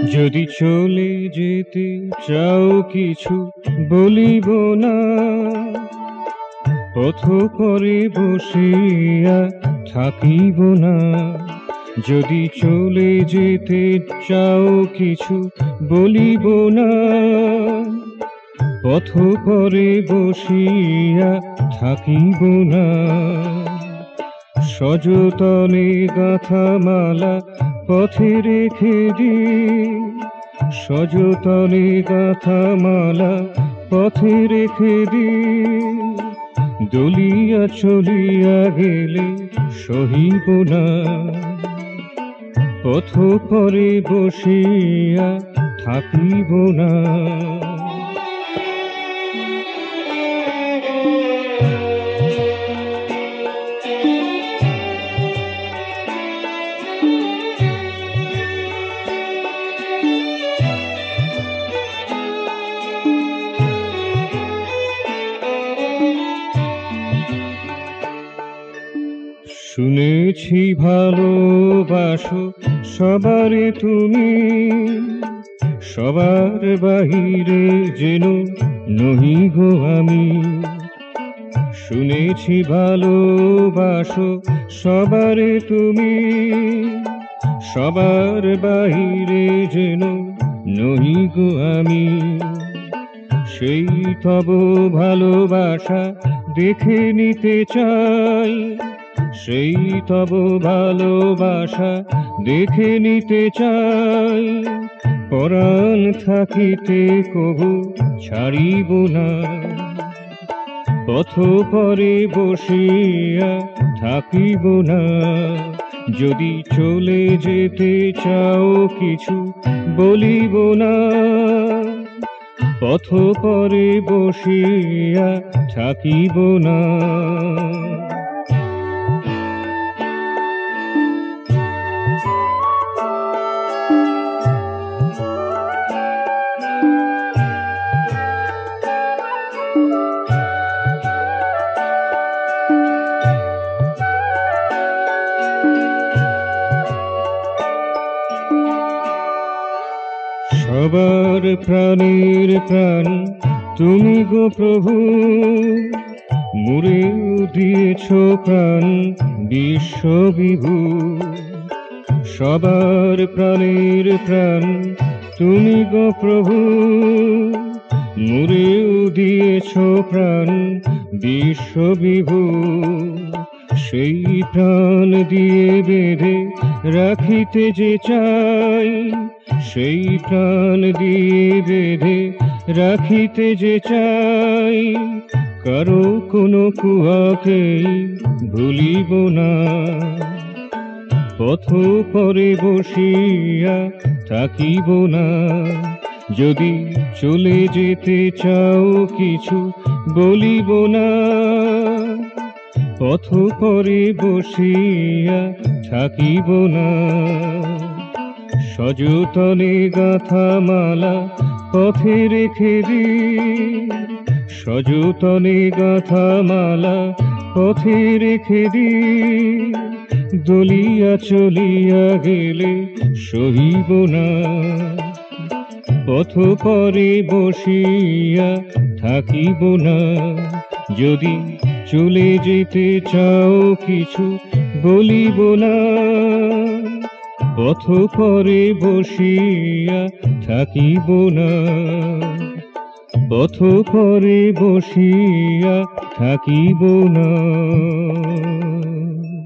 যদি চলে যেতে চাও কিছু বলিব না, পথ পরে বসিয়া থাকিব না। যদি চলে যেতে চাও কিছু বলিব না, পথ পরে বসিয়া থাকিব না। সযতনে গাঁথা মালা পথে রেখে দি, সযতনে গাঁথা মালা পথে রেখে দি। দলিয়া চলিয়া গেলে সহিব না, পথ পরে বসিয়া থাকিব না। শুনেছি ভালোবাসো সবারে তুমি, সবার বাহিরে যেন নহি গো আমি। শুনেছি ভালোবাসো সবারে তুমি, সবার বাহিরে যেন নহি গো আমি। সেই তব ভালোবাসা দেখে নিতে চাই, সেই তব ভালোবাসা দেখে নিতে চাই। পরাণ থাকিতে কবু ছাড়িব না, পথ পরে বসিয়া থাকিব না। যদি চলে যেতে চাও কিছু বলিব না, পথ পরে বসিয়া থাকিব না। সবার প্রাণের প্রাণ তুমি গো প্রভু, মুড়েও দিয়েছ প্রাণ বিশ্ববিভু। সবার প্রাণের প্রাণ তুমি গো প্রভু, মুড়েও দিয়েছ প্রাণ বিশ্ববিভু। সেই প্রাণ দিয়ে বেঁধে রাখিতে যে চাই, সেই প্রাণ দিয়ে বেঁধে রাখিতে যে চাই। কারো কোনো কুয়াকেই ভুলিব না, পথ পরে বসিয়া থাকিব না। যদি চলে যেতে চাও কিছু বলিব না, পথ পরে বসিয়া থাকিব না। সযতনে গাঁথা মালা পথে রেখে দি, সযতনে গাঁথা মালা পথে রেখে দি। দলিয়া চলিয়া গেলে সহিব না, পথ পরে বসিয়া থাকিব না। যদি চলে যেতে চাও কিছু বলিব না, পথ পরে বসিয়া থাকিব না, পথ পরে বসিয়া থাকিব না।